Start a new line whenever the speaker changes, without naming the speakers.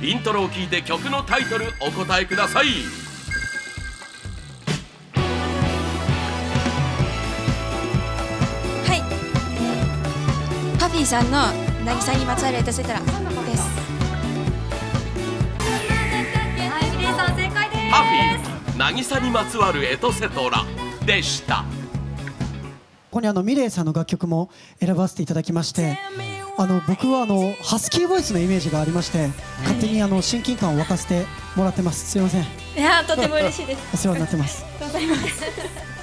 イントロを聞いて曲のタイトルお答えください。
はい、パフィーさんの渚にまつわるエトセトラです。
はい、ミレイさん正解です。
パフィー渚にまつわるエトセトラでした。
ここにミレイさんの楽曲も選ばせていただきまして、僕はハスキーボイスのイメージがありまして、勝手に親近感を沸かせてもらってます。すいません。
いや、とても嬉しいです。
お世話になってます。
ありがとうございます。